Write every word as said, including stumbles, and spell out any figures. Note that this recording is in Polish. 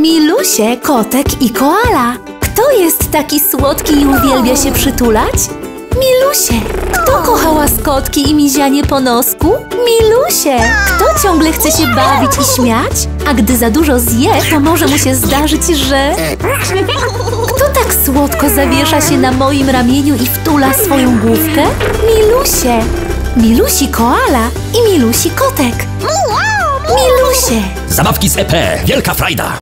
Milusie, kotek i koala. Kto jest taki słodki i uwielbia się przytulać? Milusie. Kto kocha łaskotki i mizianie po nosku? Milusie. Kto ciągle chce się bawić i śmiać? A gdy za dużo zje, to może mu się zdarzyć, że... Kto tak słodko zawiesza się na moim ramieniu i wtula swoją główkę? Milusie. Milusi koala i Milusi kotek. Milusie. Zabawki z E P. Wielka frajda.